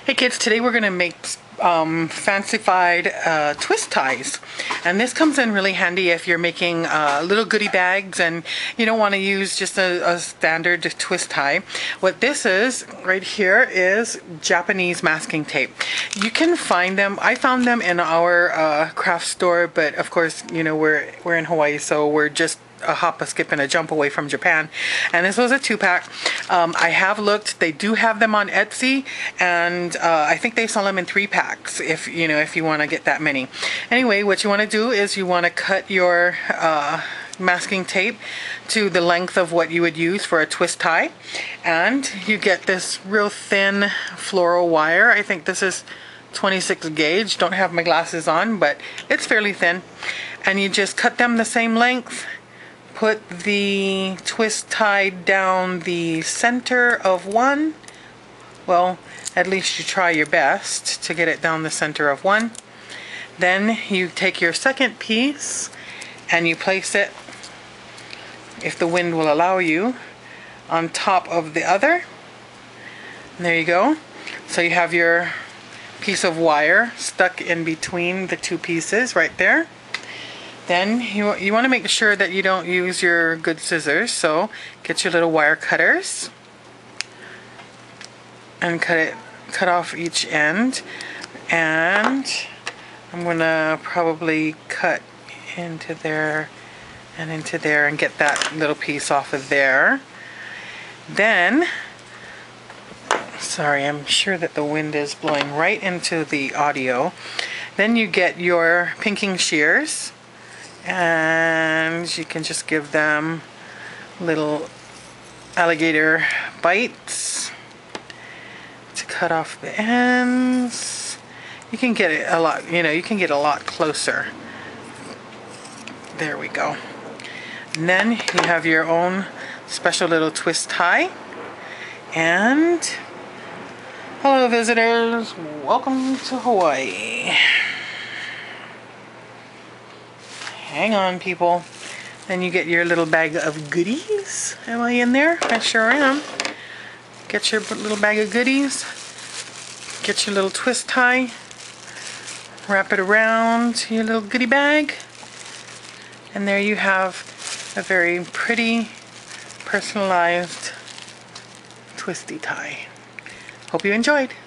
Hey kids, today we're going to make fancified twist ties, and this comes in really handy if you're making little goodie bags and you don't want to use just a standard twist tie. What this is right here is Japanese masking tape. You can find them, I found them in our craft store, but of course, you know, we're in Hawaii, so we're just a hop, a skip, and a jump away from Japan. And this was a 2-pack. I have looked. They do have them on Etsy, and I think they sell them in 3-packs if you want to get that many. Anyway, what you want to do is you want to cut your masking tape to the length of what you would use for a twist tie, and you get this real thin floral wire. I think this is 26 gauge. Don't have my glasses on, but it's fairly thin. And you just cut them the same length. Put the twist tie down the center of one. Well, at least you try your best to get it down the center of one. Then you take your second piece and you place it, if the wind will allow you, on top of the other. And there you go. So you have your piece of wire stuck in between the two pieces right there. Then you want to make sure that you don't use your good scissors, so get your little wire cutters and cut off each end. And I'm going to probably cut into there and into there and get that little piece off of there. Then, sorry, I'm sure that the wind is blowing right into the audio. Then you get your pinking shears, and you can just give them little alligator bites to cut off the ends. You can get it a lot, you can get a lot closer. There we go. And then you have your own special little twist tie. And hello visitors, welcome to Hawaii. Hang on, people. Then you get your little bag of goodies. Am I in there? I sure am. Get your little bag of goodies. Get your little twist tie. Wrap it around your little goodie bag. And there you have a very pretty, personalized twisty tie. Hope you enjoyed.